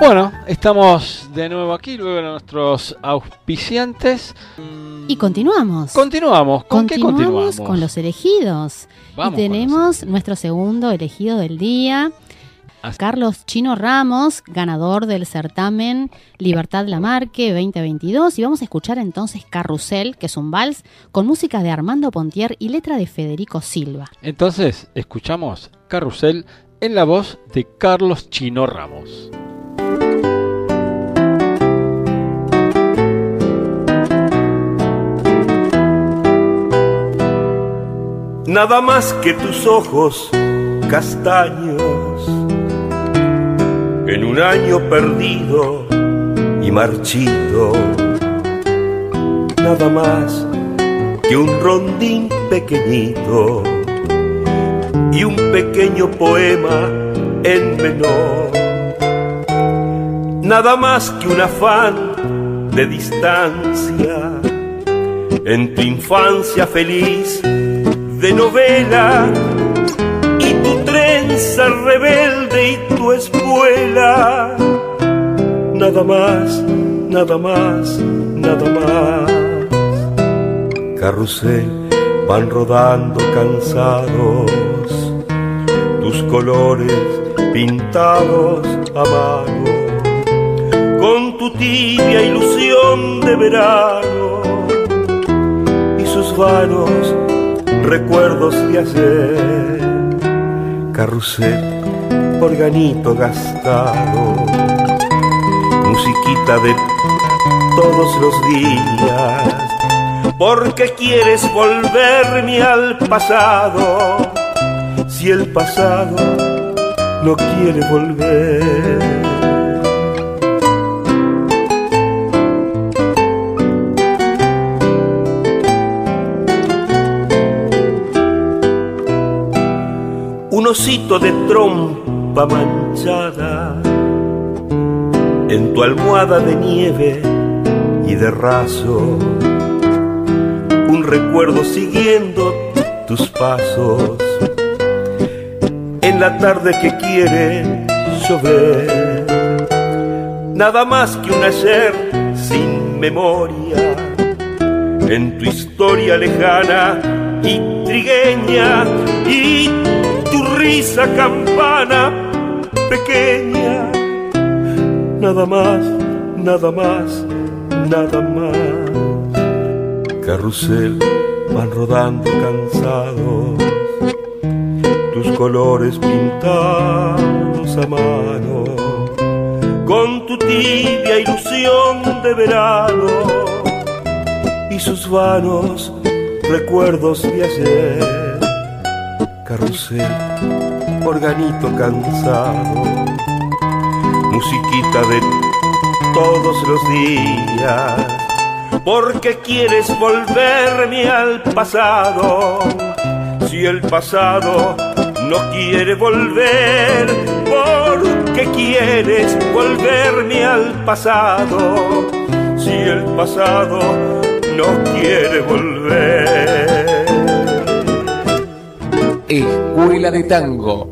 Bueno, estamos de nuevo aquí, luego de nuestros auspiciantes. Y continuamos. Continuamos. ¿Con qué continuamos? Con los elegidos. Vamos, y tenemos nuestro segundo elegido del día, Carlos Chino Ramos, ganador del certamen Libertad Lamarque 2022. Y vamos a escuchar entonces Carrusel, que es un vals con música de Armando Pontier y letra de Federico Silva. Entonces, escuchamos Carrusel en la voz de Carlos Chino Ramos. Nada más que tus ojos castaños, en un año perdido y marchito. Nada más que un rondín pequeñito y un pequeño poema en menor. Nada más que un afán de distancia en tu infancia feliz de novela, y tu trenza rebelde y tu espuela. Nada más, nada más, nada más. Carrusel, van rodando cansados tus colores pintados a mano, con tu tibia ilusión de verano y sus vanos recuerdos de ayer. Carrusel, organito gastado, musiquita de todos los días, porque quieres volverme al pasado, si el pasado no quiere volver. Un osito de trompa manchada en tu almohada de nieve y de raso, un recuerdo siguiendo tus pasos en la tarde que quiere llover. Nada más que un ayer sin memoria en tu historia lejana y trigueña, y tu risa campana pequeña. Nada más, nada más, nada más. Carrusel, van rodando cansados tus colores pintados a mano, con tu tibia ilusión de verano y sus vanos recuerdos de ayer. Carrusel, organito cansado, musiquita de todos los días, porque quieres volverme al pasado, si el pasado no quiere volver. Porque quieres volverme al pasado, si el pasado no quiere volver. Escuela de Tango.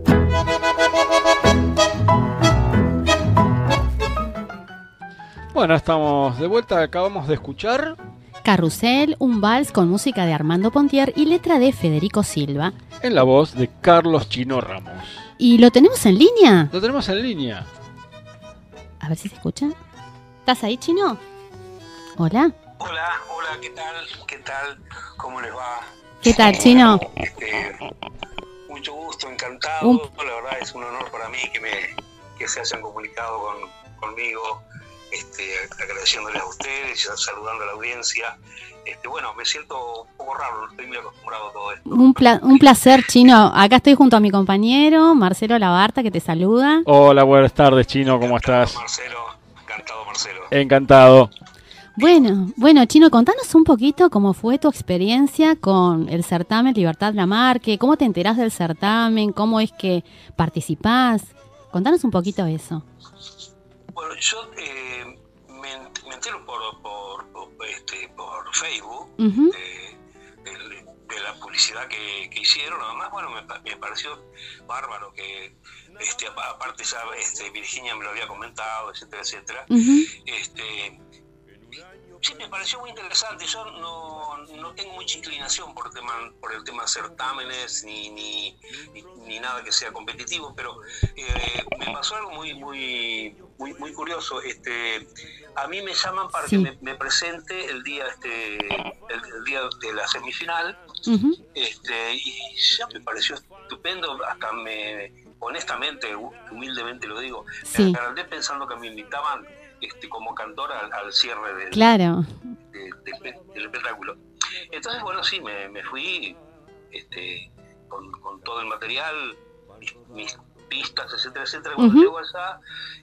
Bueno, estamos de vuelta. Acabamos de escuchar Carrusel, un vals con música de Armando Pontier y letra de Federico Silva, en la voz de Carlos Chino Ramos. ¿Y lo tenemos en línea? Lo tenemos en línea. A ver si se escucha. ¿Estás ahí, Chino? Hola. Hola, ¿qué tal? ¿Qué tal? ¿Cómo les va? ¿Qué tal, Chino? Mucho gusto, encantado. La verdad es un honor para mí que se hayan comunicado conmigo, agradeciéndoles a ustedes, saludando a la audiencia. Bueno, me siento un poco raro, no estoy muy acostumbrado a todo esto. Un placer, Chino. Acá estoy junto a mi compañero, Marcelo Labarta, que te saluda. Hola, buenas tardes, Chino, ¿cómo estás? Encantado, Marcelo. Encantado. Bueno, Chino, contanos un poquito cómo fue tu experiencia con el certamen Libertad Lamarque, cómo te enterás del certamen, cómo es que participás. Contanos un poquito eso. Bueno, yo me entero por Facebook, de la publicación publicidad que hicieron. Además, bueno, me pareció bárbaro que aparte ya Virginia me lo había comentado, etcétera, etcétera. Sí, me pareció muy interesante. Yo no tengo mucha inclinación por el tema de certámenes ni nada que sea competitivo, pero me pasó algo muy curioso. A mí me llaman para que me presente el día el día de la semifinal. Y ya me pareció estupendo. Hasta honestamente, humildemente lo digo, me agrandé pensando que me invitaban como cantor al cierre del espectáculo. Entonces, bueno, sí, me fui con todo el material, mis pistas, etcétera, etcétera. Cuando llego allá,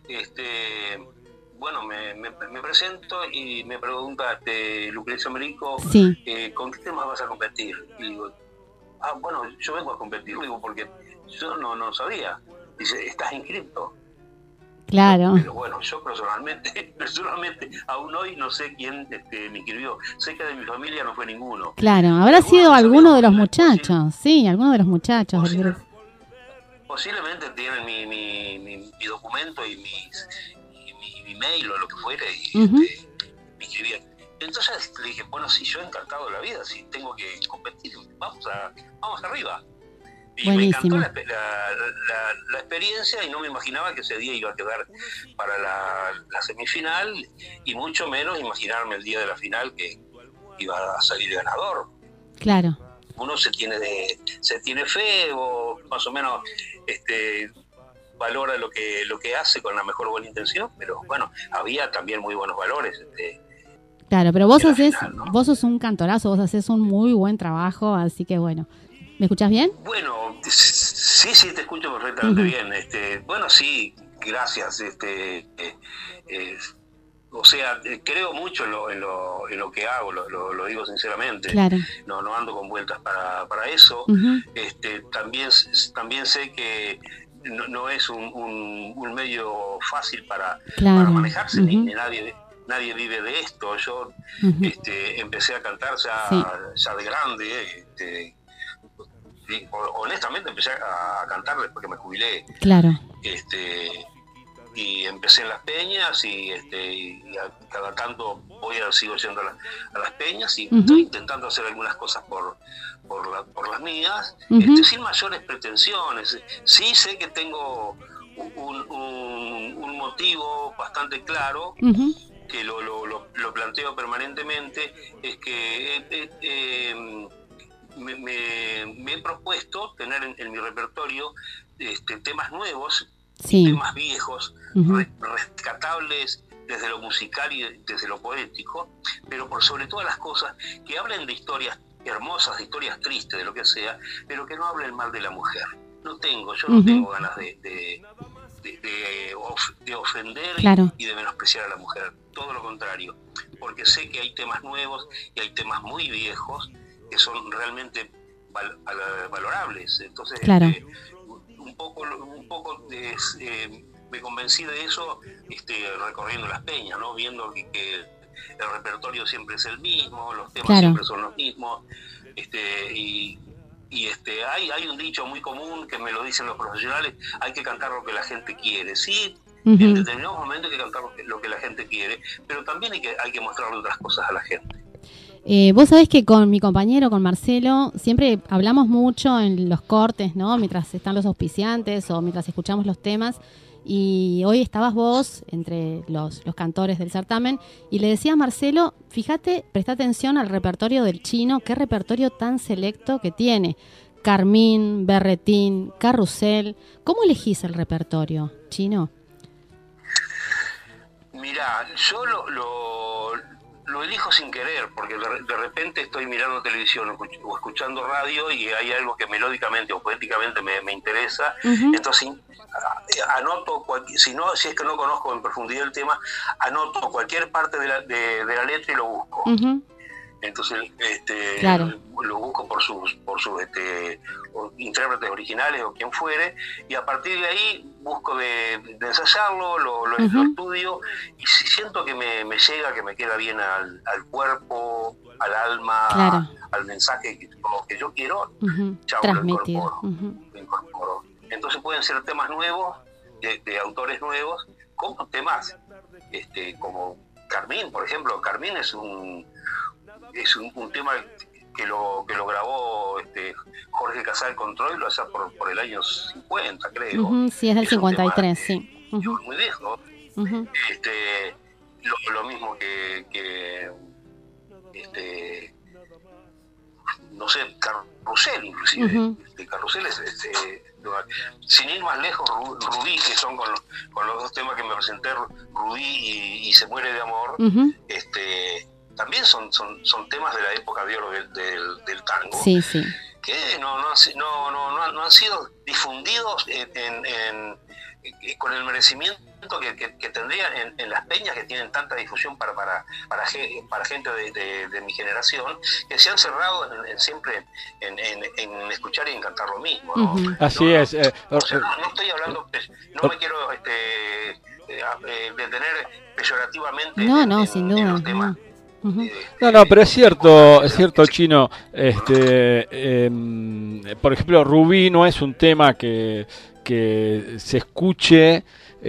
bueno, me presento y me pregunta Lucrecia Merico, ¿con qué temas vas a competir? Y digo, bueno, yo vengo a competir, digo, porque yo no sabía. Dice, ¿estás inscrito? Claro. Pero bueno, yo personalmente, aún hoy no sé quién me inscribió. Sé que de mi familia no fue ninguno. Claro, habrá sido alguno de los muchachos. Sí, alguno de los muchachos. Posiblemente tienen mi documento y mi mail o lo que fuera y me inscribían. Entonces le dije, bueno, si yo encantado de la vida, si tengo que competir, vamos arriba. Y buenísimo. Me encantó la experiencia y no me imaginaba que ese día iba a quedar para la semifinal y mucho menos imaginarme el día de la final que iba a salir ganador. Claro. Uno se tiene fe o más o menos valora lo que hace con la mejor buena intención, pero bueno, había también muy buenos valores. Claro, pero vos sos un cantorazo, vos haces un muy buen trabajo, así que bueno. ¿Me escuchás bien? Bueno, sí, te escucho perfectamente bien. Bueno, sí, gracias. O sea, creo mucho en lo que hago, lo digo sinceramente. Claro. No ando con vueltas para eso. También sé que no es un medio fácil para manejarse, ni nadie vive de esto. Yo empecé a cantar ya de grande. Honestamente empecé a cantar después que me jubilé. Claro. Y empecé en las peñas y cada tanto sigo yendo a las peñas y estoy intentando hacer algunas cosas por las mías, sin mayores pretensiones. Sí sé que tengo un motivo bastante claro, que lo planteo permanentemente, es que me he propuesto tener en mi repertorio temas nuevos, temas viejos, rescatables desde lo musical y desde lo poético, pero por sobre todas las cosas que hablen de historias hermosas, de historias tristes, de lo que sea, pero que no hablen mal de la mujer. Yo no tengo ganas de ofender y de menospreciar a la mujer, todo lo contrario, porque sé que hay temas nuevos y hay temas muy viejos que son realmente valorables. Entonces, un poco me convencí de eso recorriendo las peñas, ¿no? Viendo que el repertorio siempre es el mismo, los temas siempre son los mismos, hay un dicho muy común que me lo dicen los profesionales: hay que cantar lo que la gente quiere. Sí, en determinados momentos hay que cantar lo que la gente quiere, pero también hay que mostrarle otras cosas a la gente. Vos sabés que con mi compañero, con Marcelo, siempre hablamos mucho en los cortes, ¿no? Mientras están los auspiciantes o mientras escuchamos los temas. Y hoy estabas vos entre los cantores del certamen y le decía a Marcelo, fíjate, presta atención al repertorio del Chino, qué repertorio tan selecto que tiene. Carmín, Berretín, Carrusel. ¿Cómo elegís el repertorio, Chino? Mirá, yo lo elijo sin querer, porque de repente estoy mirando televisión o escuchando radio y hay algo que melódicamente o poéticamente me interesa, entonces anoto, si es que no conozco en profundidad el tema, anoto cualquier parte de la letra y lo busco. Entonces claro. lo busco por sus intérpretes originales o quien fuere, y a partir de ahí busco de ensayarlo, lo estudio, y si siento que me llega, que me queda bien al cuerpo, al alma, claro, al mensaje que yo quiero, chao, transmitir. Lo incorporo. Entonces pueden ser temas nuevos, de autores nuevos, como temas como Carmín, por ejemplo. Carmín es un tema que lo grabó Jorge Casal con Troilo allá por el año 50, creo. Sí, es del 53, sí. Muy viejo. Lo mismo que no sé, Carrusel, inclusive. Carrusel es, sin ir más lejos, Rubí, que son con los dos temas que me presenté, Rubí y Se muere de amor, también son temas de la época de oro del tango, sí, sí, que no han sido difundidos con el merecimiento que tendrían en las peñas, que tienen tanta difusión para gente de mi generación, que se han cerrado siempre en escuchar y en cantar lo mismo, ¿no? Así es. No estoy hablando, no me quiero detener peyorativamente sin duda, en los temas. No, pero es cierto, Chino. Por ejemplo, Rubí no es un tema que se escuche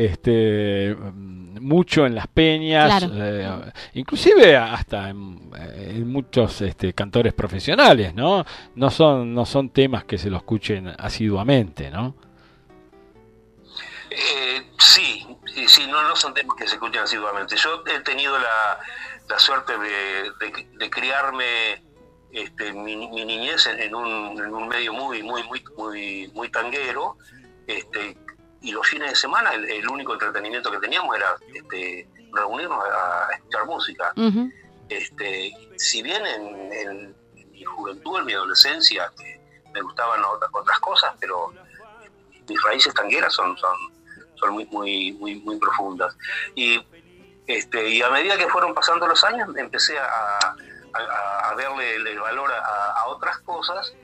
mucho en las peñas, claro. Inclusive hasta en muchos cantores profesionales, ¿no? No son temas que se lo escuchen asiduamente, ¿no? Sí, no son temas que se escuchen asiduamente. Yo he tenido la suerte de criarme mi niñez en un medio muy tanguero, y los fines de semana el único entretenimiento que teníamos era reunirnos a escuchar música. Si bien en mi juventud, en mi adolescencia, me gustaban otras cosas, pero mis raíces tangueras son muy profundas. Y a medida que fueron pasando los años, empecé a verle el valor a otras cosas,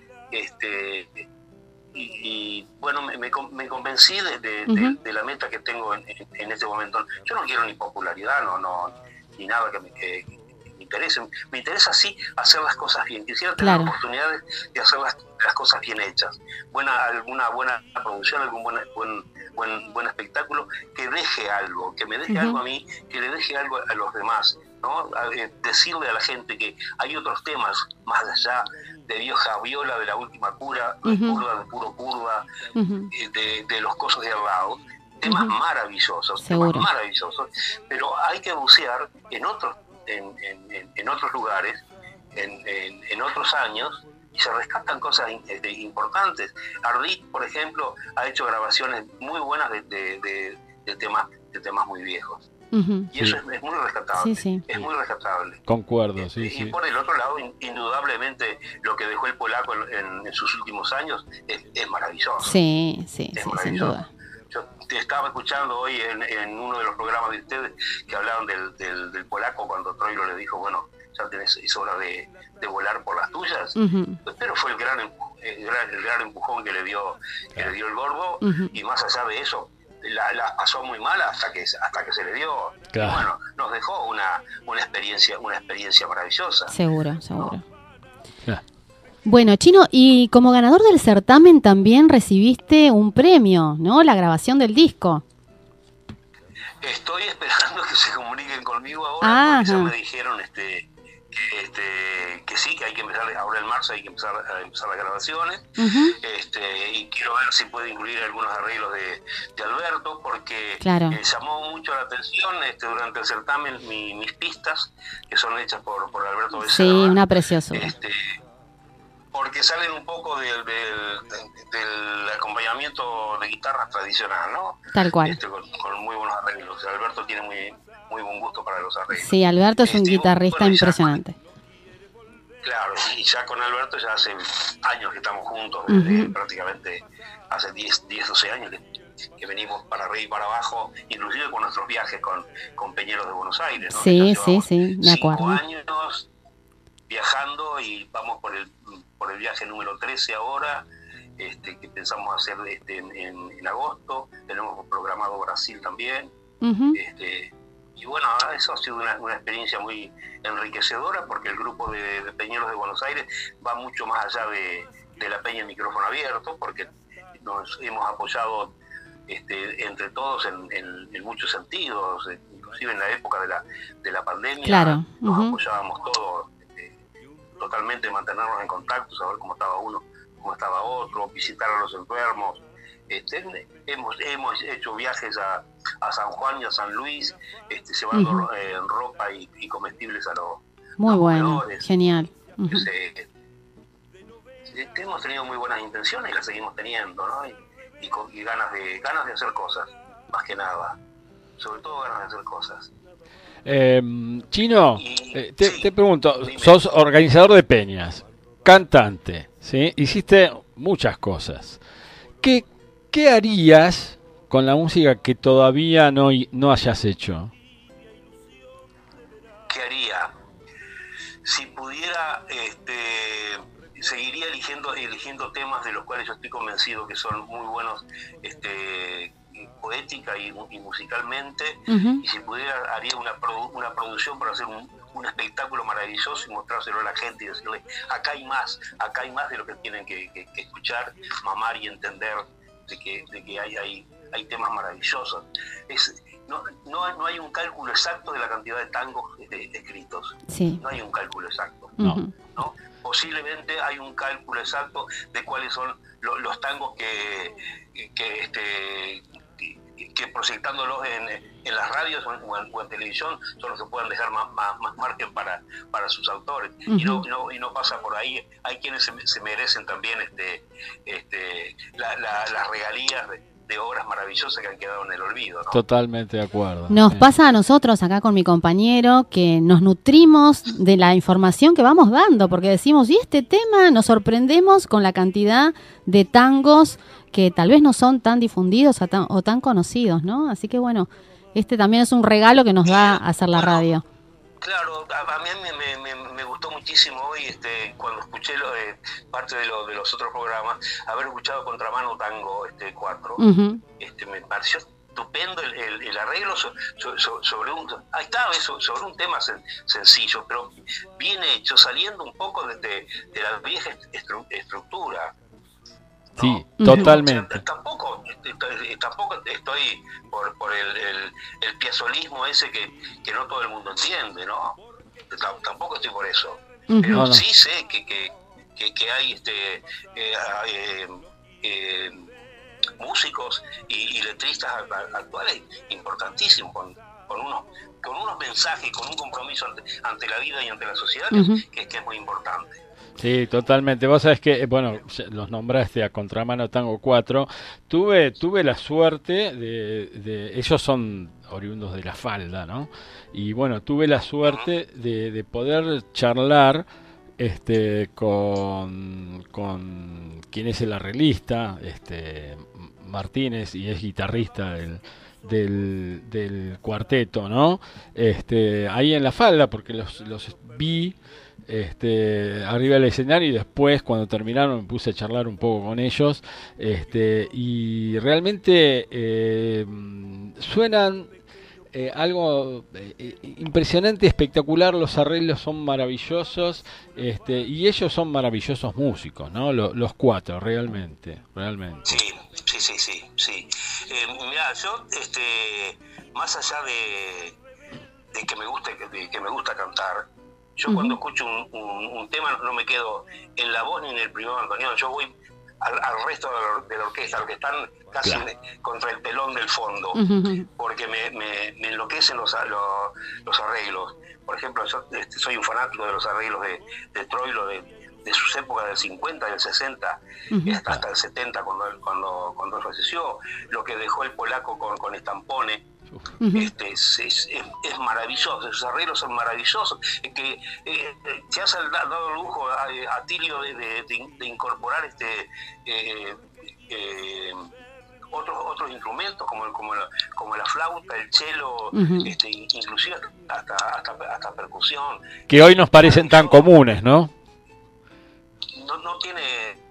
y bueno, me convencí de la meta que tengo en este momento. Yo no quiero ni popularidad, ni nada que me interese. Me interesa sí hacer las cosas bien. Quisiera tener oportunidades de hacer las cosas bien hechas. Alguna buena producción, algún buen espectáculo que deje algo, que me deje algo a mí, que le deje algo a los demás, ¿no? Decirle a la gente que hay otros temas más allá de Vieja Viola, de La Última Cura, de Curda, de Puro Curda, de Los Cosos de al lado, temas maravillosos, pero hay que bucear en otros lugares, en otros años, y se rescatan cosas importantes. Ardit, por ejemplo, ha hecho grabaciones muy buenas de temas muy viejos. Y eso es muy rescatable. Es muy rescatable. Concuerdo, y por el otro lado, indudablemente, lo que dejó el polaco en sus últimos años es maravilloso. Sí, sin duda. Yo te estaba escuchando hoy en uno de los programas de ustedes que hablaban del polaco, cuando Troilo le dijo, bueno, ya es hora de volar por las tuyas, pero fue el gran empujón que le dio el Gordo, y más allá de eso la pasó muy mal hasta que se le dio. Claro. Y bueno, nos dejó una experiencia maravillosa. Seguro. Claro. Bueno, Chino, y como ganador del certamen también recibiste un premio, ¿no? La grabación del disco. Estoy esperando que se comuniquen conmigo ahora, porque ya me dijeron que sí, que hay que empezar ahora en marzo, hay que empezar las grabaciones, y quiero ver si puede incluir algunos arreglos de Alberto, porque llamó mucho la atención durante el certamen mis pistas, que son hechas por Alberto Becerra. Sí, una preciosura. Porque salen un poco del acompañamiento de guitarra tradicional, ¿no? Tal cual. Con muy buenos arreglos. Alberto tiene muy buen gusto para los arreglos. Sí, Alberto es un guitarrista impresionante. Claro, y ya con Alberto ya hace años que estamos juntos, prácticamente hace 10, 12 años que venimos para arriba y para abajo, inclusive con nuestros viajes con Peñeros de Buenos Aires, ¿no? Sí, me acuerdo. 5 años viajando y vamos por el viaje número 13 ahora, que pensamos hacer en agosto. Tenemos programado Brasil también. Uh-huh. Y bueno, eso ha sido una experiencia muy enriquecedora, porque el grupo de peñeros de Buenos Aires va mucho más allá de la peña Micrófono Abierto, porque nos hemos apoyado entre todos en muchos sentidos, inclusive en la época de la pandemia. Claro. Nos Uh-huh. apoyábamos todos, totalmente, mantenernos en contacto, saber cómo estaba uno, cómo estaba otro, visitar a los enfermos. Hemos hecho viajes a San Juan y a San Luis, llevando Uh-huh. ropa y comestibles a los Muy bueno, comedores. genial. Uh-huh. Hemos tenido muy buenas intenciones y las seguimos teniendo, ¿no? Y ganas de hacer cosas, más que nada. Sobre todo ganas de hacer cosas. Chino, Sí. te pregunto, Dime. sos organizador de peñas, cantante, ¿sí? Hiciste muchas cosas. ¿Qué harías con la música que todavía no hayas hecho? ¿Qué haría? Si pudiera, seguiría eligiendo temas de los cuales yo estoy convencido que son muy buenos, poética y musicalmente. Uh-huh. Y si pudiera, haría una producción para hacer un espectáculo maravilloso y mostrárselo a la gente y decirle: acá hay más de lo que tienen que escuchar, mamar y entender de que hay temas maravillosos. No hay un cálculo exacto de la cantidad de tangos escritos. Sí. No hay un cálculo exacto. Uh-huh. ¿No? Posiblemente hay un cálculo exacto de cuáles son los tangos que proyectándolos en las radios o en televisión son los que puedan dejar más margen para sus autores. Uh-huh. Y no pasa por ahí. Hay quienes se merecen también las regalías de obras maravillosas que han quedado en el olvido, ¿no? Totalmente de acuerdo. Nos pasa a nosotros acá con mi compañero que nos nutrimos de la información que vamos dando, porque decimos, y este tema nos sorprendemos con la cantidad de tangos que tal vez no son tan difundidos o tan conocidos, ¿no? Así que bueno, también es un regalo que nos da hacer la radio. Claro, a mí me gustó muchísimo hoy, cuando escuché parte de los otros programas, haber escuchado Contramano Tango 4. Uh-huh. Me pareció estupendo el arreglo sobre un tema sencillo, pero bien hecho, saliendo un poco de la vieja estructura. ¿No? Sí, totalmente. O sea, tampoco estoy por el piazzolismo ese que no todo el mundo entiende, ¿no? Tampoco estoy por eso. Uh-huh. Pero No, no. sí sé que hay músicos y letristas actuales importantísimos, con unos mensajes, con un compromiso ante la vida y ante la sociedad, Uh-huh. que es muy importante. Sí, totalmente. Vos sabés que, bueno, los nombraste a Contramano Tango 4. Tuve la suerte de ellos son oriundos de La Falda, ¿no? Y bueno, tuve la suerte de poder charlar con quien es el arreglista, Martínez, y es guitarrista del cuarteto, ¿no? Ahí en La Falda, porque los vi arriba del escenario, y después cuando terminaron me puse a charlar un poco con ellos, y realmente suenan algo impresionante, espectacular. Los arreglos son maravillosos, y ellos son maravillosos músicos, ¿no? Los cuatro, realmente. Sí. Mirá, yo, más allá de que me gusta cantar, yo Uh-huh. cuando escucho un tema no me quedo en la voz ni en el primer bandoneón, yo voy al resto de la orquesta, los que están casi contra el telón del fondo, Uh-huh. porque me enloquecen los arreglos. Por ejemplo, yo soy un fanático de los arreglos de Troilo, de sus épocas del 50, del 60, Uh-huh. hasta el 70 cuando él falleció, lo que dejó el polaco con Stampone. Uh-huh. Es maravilloso, esos arreglos son maravillosos, que se ha dado el lujo a Tilio de incorporar otros los instrumentos como la flauta, el cello, inclusive hasta percusión. Que hoy nos parecen tan comunes, ¿no? No tiene...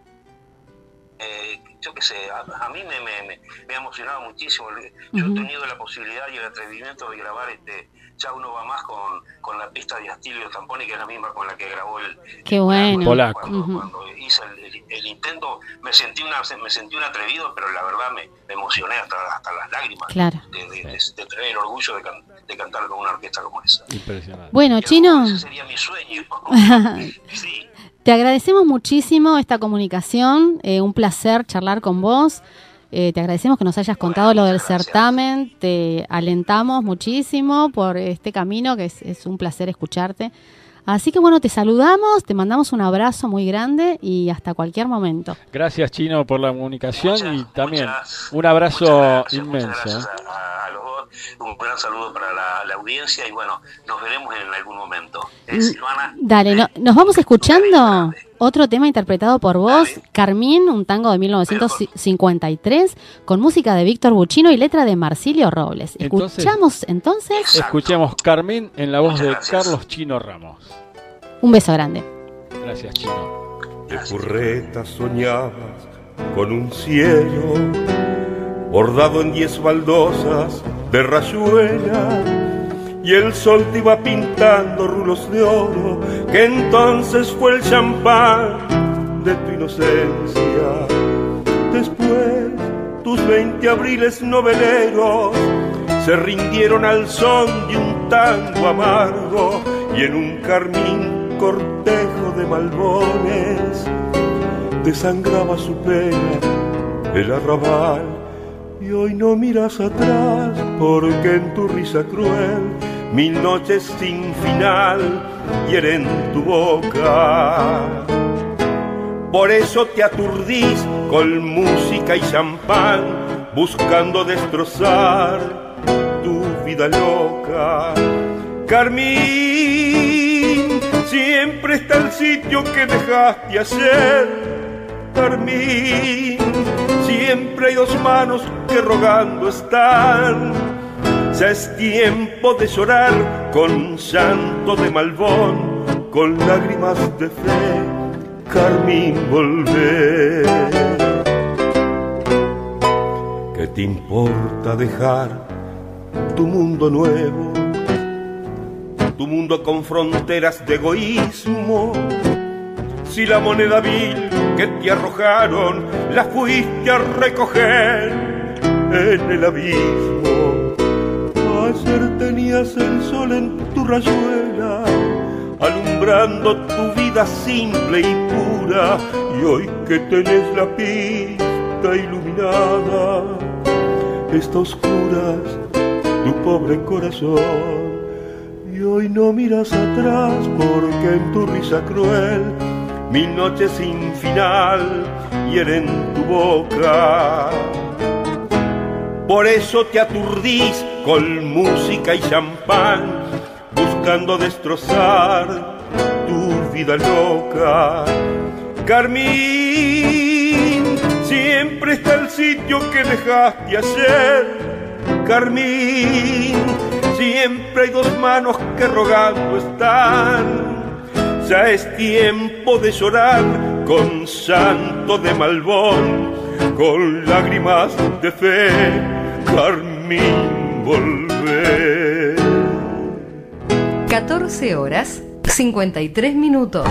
yo qué sé, a mí me ha emocionado muchísimo. Yo he tenido la posibilidad y el atrevimiento de grabar Ya uno va más con la pista de Astilio Zamponi, que es la misma con la que grabó el... Qué bueno. Polaco. Cuando hice el intento, me sentí un atrevido, pero la verdad me emocioné hasta las lágrimas. Claro. De tener el orgullo de cantar con una orquesta como esa. Impresionante. Bueno, Chino... Ese sería mi sueño. Sí. Te agradecemos muchísimo esta comunicación, un placer charlar con vos. Te agradecemos que nos hayas contado lo del certamen, te alentamos muchísimo por este camino, que es un placer escucharte. Así que bueno, te saludamos, te mandamos un abrazo muy grande y hasta cualquier momento. Gracias, Chino, por la comunicación y también un abrazo inmenso. Gracias a los dos, un gran saludo para la audiencia y bueno, nos veremos en algún momento. Silvana, dale, nos vamos escuchando otro tema interpretado por vos, dale. Carmín, un tango de 1953, con música de Víctor Buccino y letra de Marsilio Robles. Escuchamos entonces. Escuchemos Carmín en la voz de Carlos Chino Ramos. Un beso grande. Gracias, Chino. De curreta soñabas con un cielo bordado en 10 baldosas de rayuela, y el sol te iba pintando rulos de oro, que entonces fue el champán de tu inocencia. Después tus 20 abriles noveleros se rindieron al son de un tango amargo, y en un carmín cortejo de malbones desangraba su pena el arrabal. Y hoy no miras atrás porque en tu risa cruel 1000 noches sin final hieren tu boca. Por eso te aturdís con música y champán, buscando destrozar tu vida loca. Carmín, siempre está el sitio que dejaste ayer. Carmín, siempre hay 2 manos que rogando están. Ya es tiempo de llorar con llanto de malbón, con lágrimas de fe. Carmín, volver. ¿Qué te importa dejar tu mundo nuevo, tu mundo con fronteras de egoísmo? Si la moneda vil que te arrojaron la fuiste a recoger en el abismo. Ayer tenías el sol en tu rayuela, alumbrando tu vida simple y pura, y hoy que tenés la pista iluminada, está oscuras tu pobre corazón. Y hoy no miras atrás porque en tu risa cruel 1000 noches sin final hieren tu boca. Por eso te aturdís con música y champán, buscando destrozar tu vida loca. Carmín, siempre está el sitio que dejaste ayer. Carmín, siempre hay 2 manos que rogando están. Ya es tiempo de llorar con llanto de malbón, con lágrimas de fe. Carmín, volver. 14 horas 53 minutos.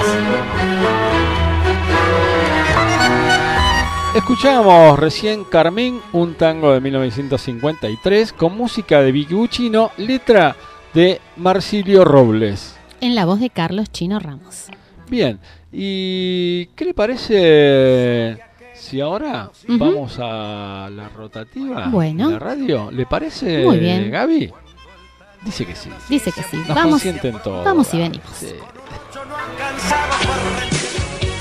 Escuchábamos recién Carmín, un tango de 1953 con música de Vicky Buccino, letra de Marsilio Robles. En la voz de Carlos Chino Ramos. Bien, ¿y qué le parece si ahora vamos a la rotativa de la radio? ¿Le parece, muy bien, Gaby? Dice que sí. Dice que sí. Nos consienten todos. Vamos y venimos. Sí.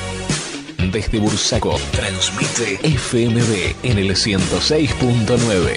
Desde Bursaco, transmite FMB en el 106.9.